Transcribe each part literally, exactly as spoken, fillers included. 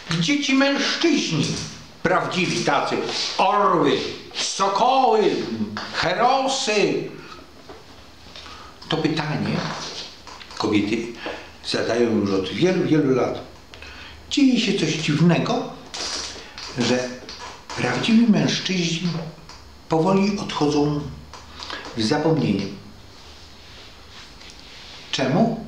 Gdzie ci mężczyźni, prawdziwi tacy, orły, sokoły, herosy? To pytanie kobiety zadają już od wielu, wielu lat. Dzieje się coś dziwnego, że prawdziwi mężczyźni powoli odchodzą w zapomnienie. Czemu?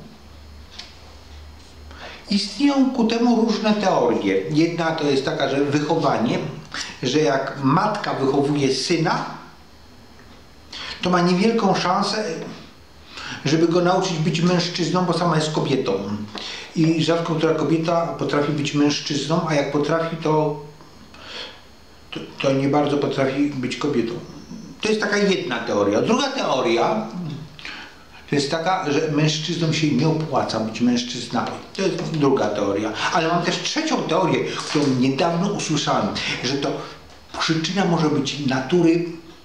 Istnieją ku temu różne teorie. Jedna to jest taka, że wychowanie, że jak matka wychowuje syna, to ma niewielką szansę, żeby go nauczyć być mężczyzną, bo sama jest kobietą. I rzadko która kobieta potrafi być mężczyzną, a jak potrafi, to, to, to nie bardzo potrafi być kobietą. To jest taka jedna teoria. Druga teoria to jest taka, że mężczyznom się nie opłaca być mężczyznami. To jest druga teoria. Ale mam też trzecią teorię, którą niedawno usłyszałem, że to przyczyna może być natury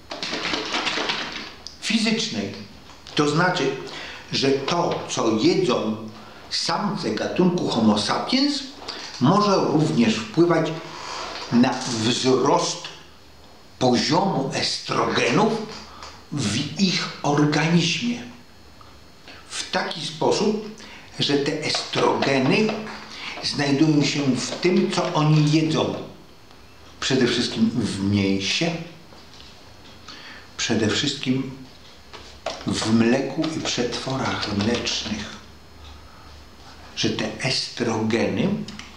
fizycznej. To znaczy, że to, co jedzą samce gatunku Homo sapiens, może również wpływać na wzrost poziomu estrogenów w ich organizmie. W taki sposób, że te estrogeny znajdują się w tym, co oni jedzą. Przede wszystkim w mięsie, przede wszystkim w mleku i przetworach mlecznych. Że te estrogeny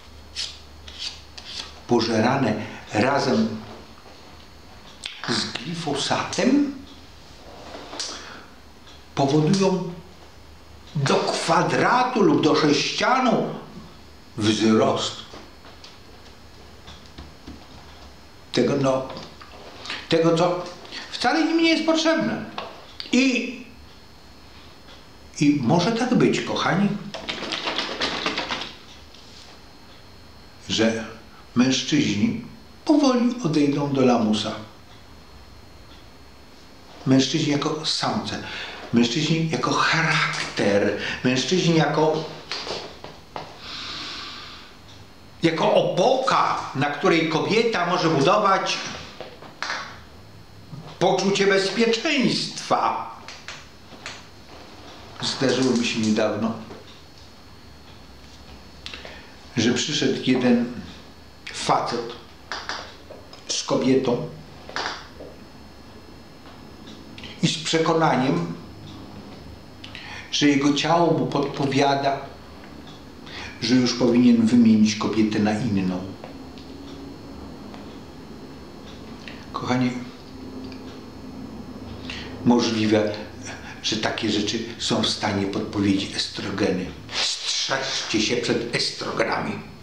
pożerane razem z glifosatem powodują do kwadratu lub do sześcianu wzrost tego, no, tego co wcale im nie jest potrzebne. I, i może tak być, kochani, że mężczyźni powoli odejdą do lamusa. Mężczyźni jako samce, mężczyźni jako charakter, mężczyźni jako, jako opoka, na której kobieta może budować poczucie bezpieczeństwa. Zdarzyło mi się niedawno, że przyszedł jeden facet z kobietą i z przekonaniem, że jego ciało mu podpowiada, że już powinien wymienić kobietę na inną. Kochani, możliwe, że takie rzeczy są w stanie podpowiedzieć estrogeny. Strzeżcie się przed estrogenami.